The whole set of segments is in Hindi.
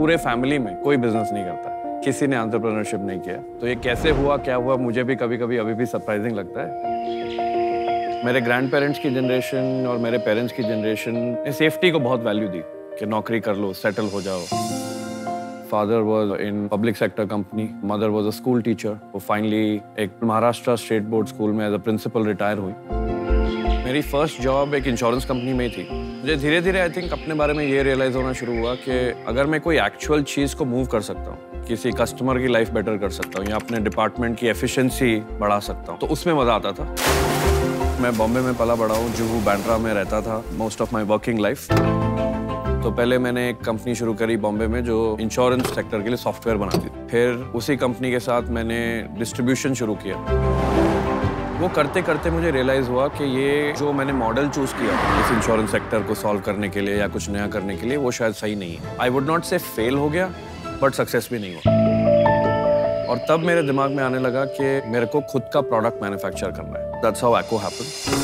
पूरे फैमिली में कोई बिजनेस नहीं करता, किसी ने एंटरप्रेन्योरशिप नहीं किया। तो ये कैसे हुआ, क्या हुआ, मुझे भी कभी कभी अभी भी सरप्राइजिंग लगता है। मेरे ग्रैंड पेरेंट्स की जनरेशन और मेरे पेरेंट्स की जनरेशन ने सेफ्टी को बहुत वैल्यू दी कि नौकरी कर लो, सेटल हो जाओ। Father was in public sector company, mother was a school teacher. वो फाइनली एक महाराष्ट्र स्टेट बोर्ड स्कूल में एज अ प्रिंसिपल रिटायर हुई। मेरी फर्स्ट जॉब एक इंश्योरेंस कंपनी में थी। मुझे धीरे धीरे आई थिंक अपने बारे में ये रियलाइज होना शुरू हुआ कि अगर मैं कोई एक्चुअल चीज़ को मूव कर सकता हूँ, किसी कस्टमर की लाइफ बेटर कर सकता हूँ या अपने डिपार्टमेंट की एफिशिएंसी बढ़ा सकता हूँ, तो उसमें मज़ा आता था। मैं बॉम्बे में पला बड़ा हूँ, जुहू बांद्रा में रहता था most of my working life. तो पहले मैंने एक कंपनी शुरू करी बॉम्बे में जो इंश्योरेंस सेक्टर के लिए सॉफ्टवेयर बनाती थी। फिर उसी कंपनी के साथ मैंने डिस्ट्रीब्यूशन शुरू किया। वो करते करते मुझे रियलाइज़ हुआ कि ये जो मैंने मॉडल चूज़ किया इस इंश्योरेंस सेक्टर को सॉल्व करने के लिए या कुछ नया करने के लिए, वो शायद सही नहीं है। I would not say fail हो गया, बट सक्सेस भी नहीं हुआ। और तब मेरे दिमाग में आने लगा कि मेरे को खुद का प्रोडक्ट मैन्युफैक्चर करना है। That's how echo happened.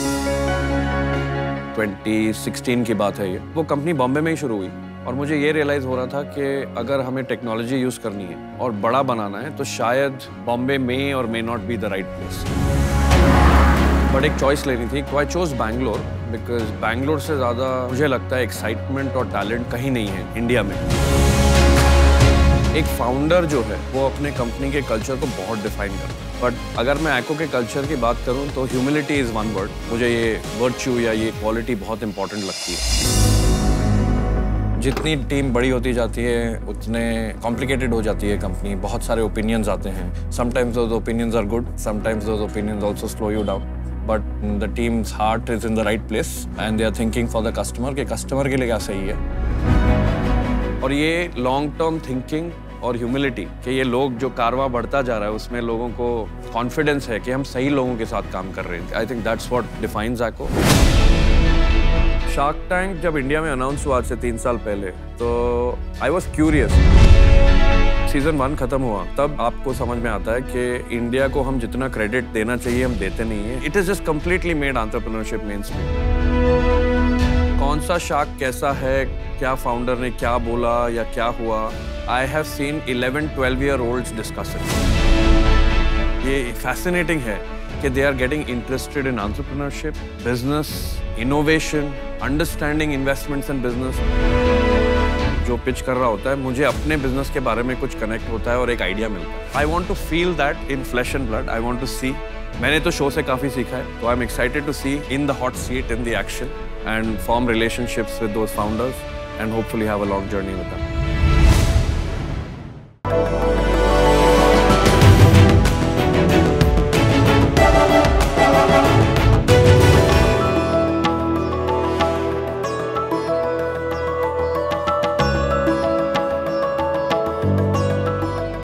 2016 की बात है ये। वो कंपनी बॉम्बे में ही शुरू हुई और मुझे ये रियलाइज़ हो रहा था कि अगर हमें टेक्नोलॉजी यूज़ करनी है और बड़ा बनाना है तो शायद बॉम्बे में और may not be the right place. But एक चॉइस लेनी थी। तो I chose Bangalore because Bangalore से ज़्यादा मुझे लगता है एक्साइटमेंट और टैलेंट कहीं नहीं है इंडिया में। एक फाउंडर जो है वो अपने कंपनी के कल्चर को बहुत डिफाइन करता है। बट अगर मैं एक्को के कल्चर की बात करूं तो ह्यूमिलिटी इज़ वन वर्ड। मुझे ये वर्च्यू या ये क्वालिटी बहुत इंपॉर्टेंट लगती है। जितनी टीम बड़ी होती जाती है उतने कॉम्प्लिकेटेड हो जाती है कंपनी। बहुत सारे ओपिनियंस आते हैं। Sometimes those opinions are good, sometimes those opinions also slow you down. But the team's heart is in the right place and they are thinking for the customer के कस्टमर के लिए क्या सही है। और ये लॉन्ग टर्म थिंकिंग और ह्यूमिलिटी कि ये लोग जो कारवां बढ़ता जा रहा है उसमें लोगों को कॉन्फिडेंस है कि हम सही लोगों के साथ काम कर रहे हैं। I think that's what defines Acko. Shark Tank जब इंडिया में अनाउंस हुआ आज से 3 साल पहले, तो आई वॉज क्यूरियस। सीजन 1 खत्म हुआ तब आपको समझ में आता है कि इंडिया को हम जितना क्रेडिट देना चाहिए हम देते नहीं है। It is just completely made entrepreneurship mainstream. कौन सा शार्क कैसा है, क्या फाउंडर ने क्या बोला या क्या हुआ, I have seen 11-12 year olds discussing. ये फैसिनेटिंग है कि they are getting interested in entrepreneurship, business, innovation, understanding investments in business। जो पिच कर रहा होता है मुझे अपने बिजनेस के बारे में कुछ कनेक्ट होता है और एक आइडिया मिलता है। I want to feel that in flesh and blood. I want to see. मैंने तो शो से काफ़ी सीखा है, तो I am excited to see in the hot seat in the action and form relationships with those founders and hopefully have a long journey with them.